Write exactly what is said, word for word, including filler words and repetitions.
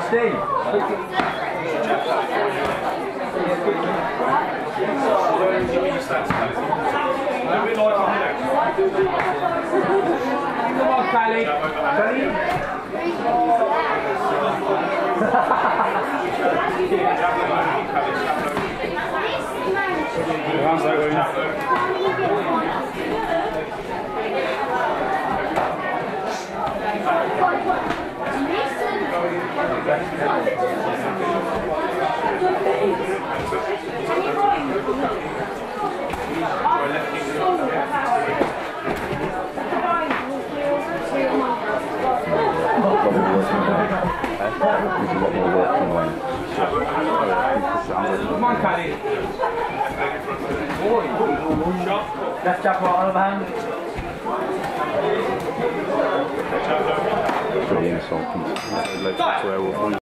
Steve. Come on, Callie. Callie. Come on, Caddy. Left jab right on the hand. Pretty insulting.